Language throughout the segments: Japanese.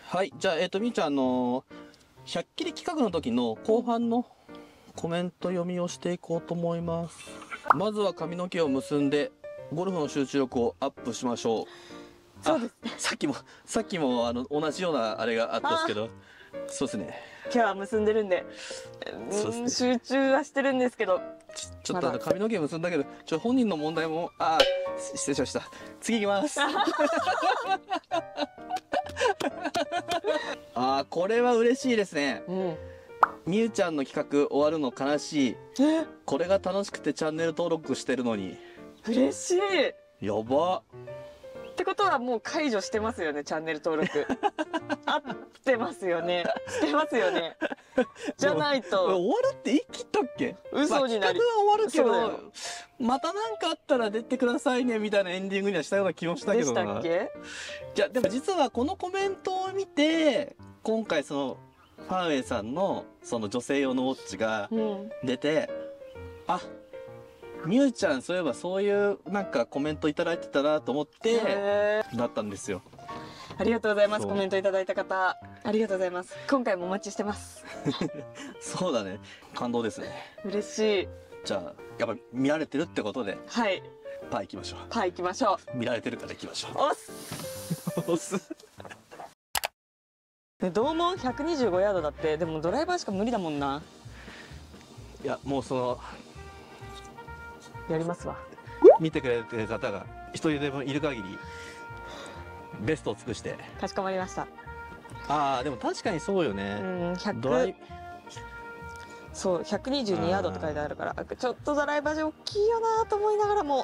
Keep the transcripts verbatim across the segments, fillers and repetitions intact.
はい、じゃあ、えっと、みーちゃん、あのー、ひゃっきり企画の時の後半のコメント読みをしていこうと思います。まずは髪の毛を結んで、ゴルフの集中力をアップしましょう。 そうですね。 さっきも、さっきも、あの、同じようなあれがあったんですけど、そうですね。 今日は結んでるんで、 そうですね。 集中はしてるんですけど。 ちちょっとあの髪の毛結んだけど、ちょ本人の問題も、ああ、失礼しました。次行きます。ああ、これは嬉しいですね。 うん。 みゆちゃんの企画終わるの悲しい。 え、ここれが楽しくてチャンネル登録してるのに。 嬉しい。 やば。 ってことはもう解除してますよね、チャンネル登録。合ってますよね。してますよね。じゃないと。 終わるって言い切ったっけ？ 嘘になり。 まあ、企画は終わるけそうだど、また何かあったら出てくださいねみたいなエンディングにはしたような気もしたけどな。 でしたっけ？ じゃあでも実はこのコメントを見て、今回そのファーウェイさんのその女性用のウォッチが出て、うん、あ、みゆちゃんそういえばそういうなんかコメントいただいてたなと思ってだったんですよ。 ありがとうございます。コメントいただいた方、ありがとうございます。今回もお待ちしてます。 そうだね。感動ですね。 嬉しい。 じゃあやっぱ見られてるってことで、 はい。 パー行きましょう。 パー行きましょう。見られてるから行きましょう。 押す。 押す。 で、同門ひゃくにじゅうごヤードだって、でもドライバーしか無理だもんな。 いや、もうそのやりますわ。 見てくれてる方が一人でもいる限りベストを尽くして。 かしこまりました。 ああ、でも確かにそうよね。 うん、ひゃくドライそうひゃくにじゅうにヤードって書いてあるから、ちょっとドライバーじゃ大きいよなと思いながらも、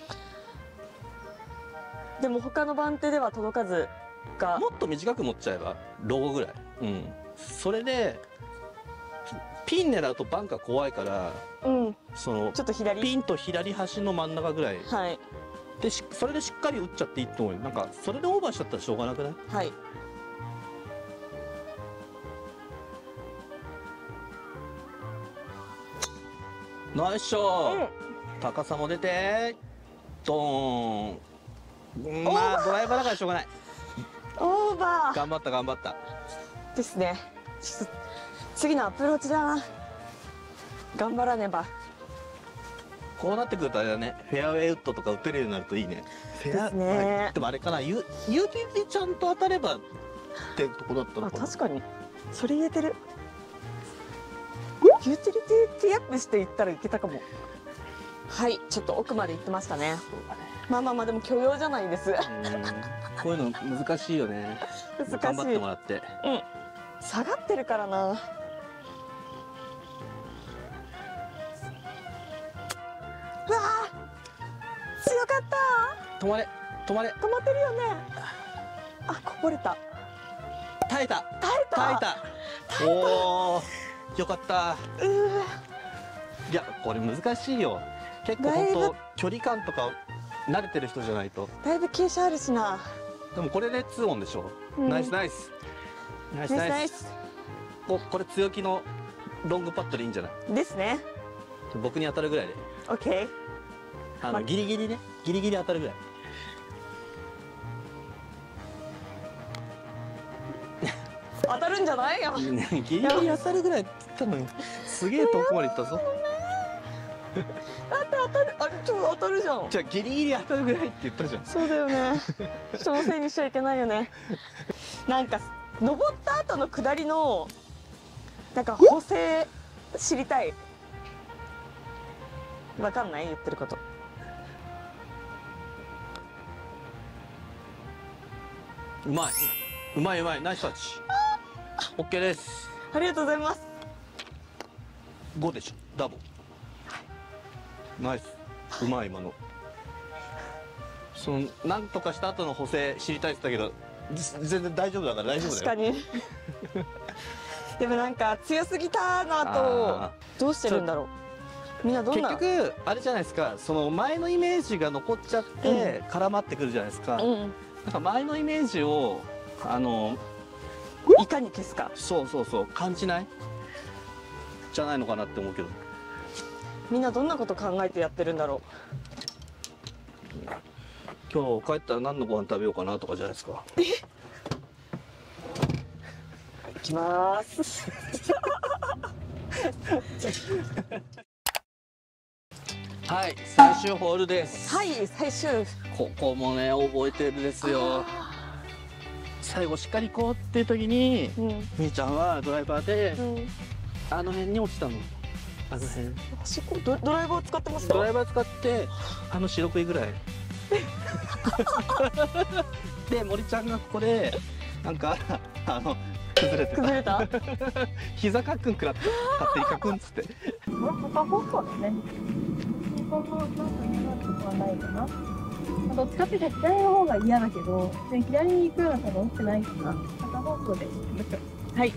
でも他の番手では届かずが、 もっと短く持っちゃえばロゴぐらい。うん。それでピン狙うとバンカー怖いから、 うん、 そのちょっと左ピンと左端の真ん中ぐらい。 はい。 でしそれでしっかり打っちゃっていいと思うよ。なんかそれでオーバーしちゃったらしょうがなくない？ はい。 ナイスショー、 うん、 高さも出てドーン。まあドライバーだからしょうがない。 オーバー頑張った頑張ったですね。ちょっと次のアプローチだな。頑張らねば。 こうなってくるとあれだね、フェアウェイウッドとか打てるようになるといいね。フェアですね。 でもあれかな、ユユーティリティちゃんと当たればってとこだったのかな。 あ、確かにそれ言えてる。ユーティリティティアップしていったらいけたかも。はい、ちょっと奥まで行ってましたね。まあまあまあ、でも許容じゃないです。 こういうの難しいよね。 難しい。 頑張ってもらって。 うん。下がってるからな。うわあ、強かった。 止まれ止まれ。 止まってるよね。あ、こぼれた。 耐えた耐えた耐えた。おお、よかった。 うー、 いや、これ難しいよ。結構本当距離感とか慣れてる人じゃないと。 だいぶ傾斜あるしな。 でもこれでツーオンでしょ。うん、ナイスナイスナイスナイス。お、これ強気のロングパットでいいんじゃないですね。 僕に当たるぐらいで。 オッケー。 あの、ま、ギリギリね、ギリギリ当たるぐらい。 当たるんじゃないよ。 ギリギリ当たるぐらいって言ったのに、すげえ遠くまで行ったぞ。 だって当たる、あ、ちょっと当たるじゃん。 じゃあギリギリ当たるぐらいって言ったじゃん。 そうだよね。人のせいにしちゃいけないよね。なんか登った後の下りのなんか補正知りたい。わかんない？言ってること。 うまいうまいうまい、ナイスタッチ。オッケーです。 ありがとうございます。 ごでしょ、ダボ。ナイス、うまい今の。そのなんとかした後の補正知りたいって言ったけど、全然大丈夫だから大丈夫だよ。 確かに。でもなんか強すぎたの後どうしてるんだろう。みんなどんな。 結局あれじゃないですか、その前のイメージが残っちゃって絡まってくるじゃないですか。うん、なんか前のイメージをあのいかに消すか。 そうそうそう、感じないじゃないのかなって思うけど。 みんなどんなこと考えてやってるんだろう。今日帰ったら何のご飯食べようかなとかじゃないですか。えきますはい、最終ホールです。 はい、最終。 ここもね、覚えてるですよ。最後しっかり行こうっていう時に、うん、みーちゃんはドライバーで、うん、あの辺に落ちたの。あの辺。 あそこドドライバー使ってますか？ ドライバー使ってあの四六位ぐらい。で森ちゃんがここでなんかあの崩れてた。 崩れた？ 膝かっくんくらって勝手にかくんっつって。 片方向ですね。このなんか嫌なことはないかな。どっちかっていうと左の方が嫌だけど、左に行くような多分落ちてないかな。片方向で行きましょう。はい。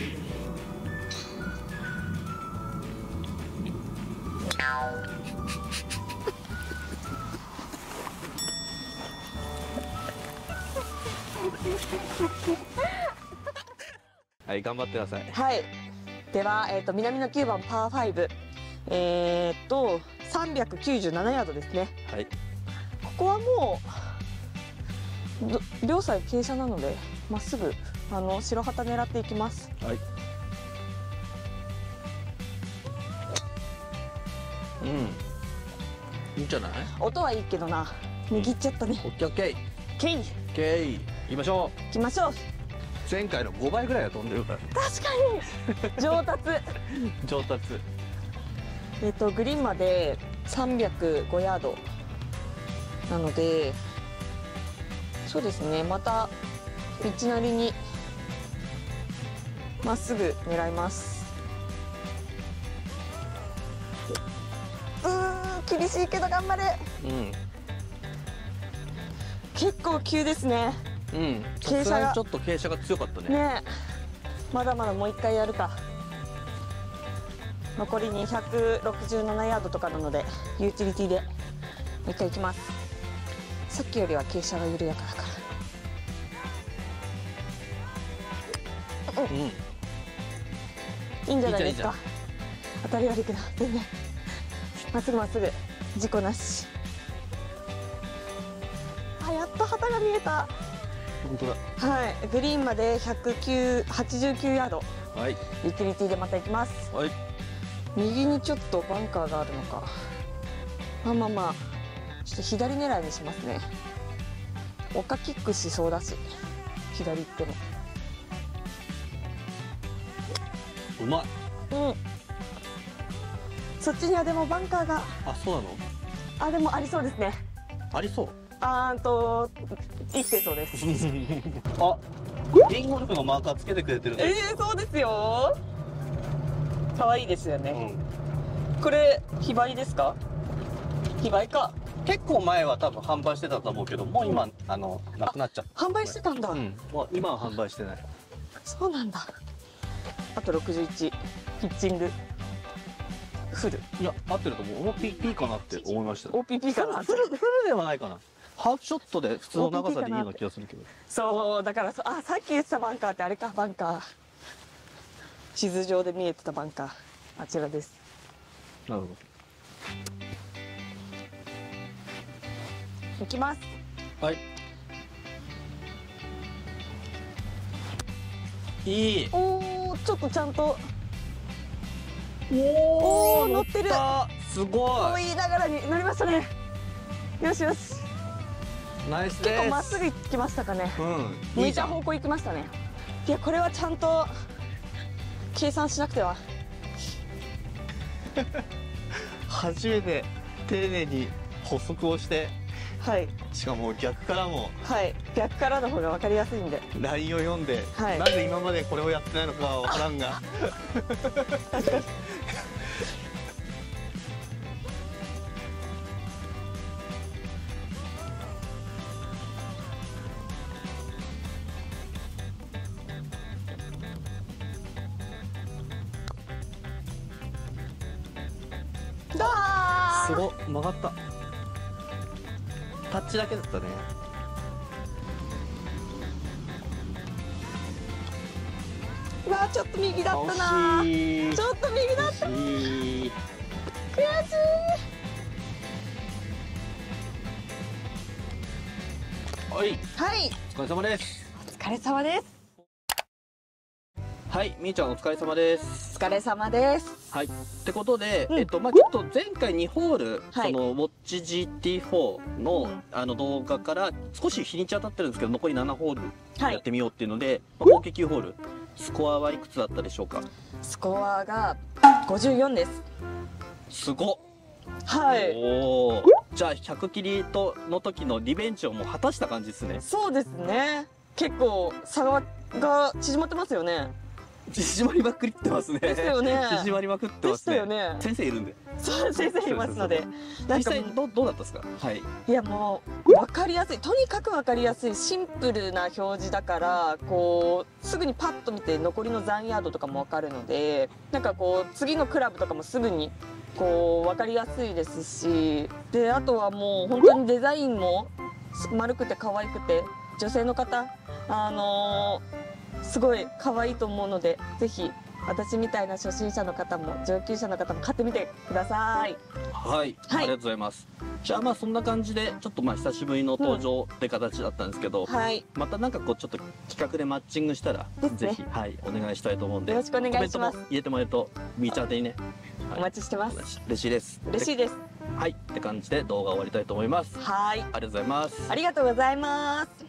はい、頑張ってください。 はい。では、えっと南のきゅうばんパーファイブ、えー、っとさんびゃくきゅうじゅうななヤードですね。 はい。 ここはもう両サイ傾斜なので、まっすぐあの白旗狙っていきます。 はい。うん。いいんじゃない？ 音はいいけどな。握っちゃったね。 オッケーオッケー。 ケイ。 ケイ。行きましょう。 行きましょう。 前回のごばいぐらいは飛んでるから。 確かに。上達。 上達。 えっとグリーンまでさんびゃくごヤードなので、そうですね。また道なりにまっすぐ狙います。うーん、厳しいけど頑張れ。うん。結構急ですね。 うん。傾斜がちょっと傾斜が強かったね。 ね。まだまだもう一回やるか。残りにひゃくろくじゅうななヤードとかなのでユーティリティでもう一回いきます。さっきよりは傾斜が緩やかだから。うん。うん、いいんじゃないですか。当たり悪いけど全然まっすぐまっすぐ事故なし。あ、やっと旗が見えた。 本当だ。 はい、グリーンまでひゃくはちじゅうきゅうヤード。 はい。 ユーティリティでまた行きます。 はい。 右にちょっとバンカーがあるのか。まあまあまあ、ちょっと左狙いにしますね。丘キックしそうだし、左行っても。 うまい。 うん。そっちにはでもバンカーが。 あ、そうなの？ あ、でもありそうですね。 ありそう。 あーと生きてそうです。 あ、リンゴルフのマーカーつけてくれてるね。 ええー、そうですよ。可愛いですよね。うん、これ非売ですか？非売か。 結構前は多分販売してたと思うけど、もう今、うん、あのなくなっちゃった。 販売してたんだ。うん、 もう今は販売してない。 そうなんだ。あとろくじゅういち、ピッチングフル。いや、合ってると思う。オーピーピー かなって思いました。 オーピーピー かな。 フルフルではないかな。ハーフショットで普通の長さでいいような気がするけど。 そうだからそ、あ、さっき言ってたバンカーってあれか、バンカー。地図上で見えてたバンカー、あちらです。 なるほど。 行きます。 はい。いい。 おお、ちょっとちゃんと。 おお、乗ってる。 すごい。言いながらに乗りましたね。よしよし。 ナイスです。 結構まっすぐ行きましたかね。うん。向いた方向行きましたね。いや、これはちゃんと計算しなくては。 初めて丁寧に補足をして。 はい。しかも逆からも。 はい。逆からの方が分かりやすいんで。 ラインを読んで。はい。なんで今までこれをやってないのかは分からんが。 確かに。 すごっ、曲がった。タッチだけだったね。 うわ、ちょっと右だったな。ちょっと右だった。悔しい。 はい。 はい。 お疲れ様です。 お疲れ様です。 はい、みーちゃんお疲れ様でおす。 疲れ様です。 はい、ってことで、 うんえっとまあちょっと前回にホール、 はいそのウォッチ ジーティーフォー の、 うんあの動画から少し日にち当たってるんですけど、残りななホールはい。 やってみようっていうので、まあ合計きゅうホール。スコアはいくつだったでしょうか。 スコアがごじゅうよんです。 すごっ。 はい。 おお。じゃあひゃく切りとの時のリベンジをもう果たした感じですね。 そうですね。結構差が縮まってますよね。 縮まりまくってますね。 ですよね。 縮まりまくってでしますね。 たよね。 先生いるんで。 そう先生いますので、なん実際かもうどうどうだったですか。はい。 いやもう分かりやすい、とにかく分かりやすいシンプルな表示だから、こうすぐにパッと見て残りの残ヤードとかも分かるので、なんかこう次のクラブとかもすぐにこう分かりやすいですし、であとはもう本当にデザインも丸くて可愛くて、女性の方あのー、すごい可愛いと思うので、ぜひ私みたいな初心者の方も上級者の方も買ってみてください。 はい、 はいありがとうございます。じゃあまあそんな感じでちょっとまあ久しぶりの登場って形だったんですけど、 はい、 またなんかこうちょっと企画でマッチングしたら、 ですねぜひはいお願いしたいと思うんで、 よろしくお願いしますコメントも入れてもらえるとみーちゃん宛てにね、 お待ちしてます。 嬉しいです。 嬉しいです。 はいって感じで動画終わりたいと思います。 はい、 ありがとうございます。 ありがとうございます。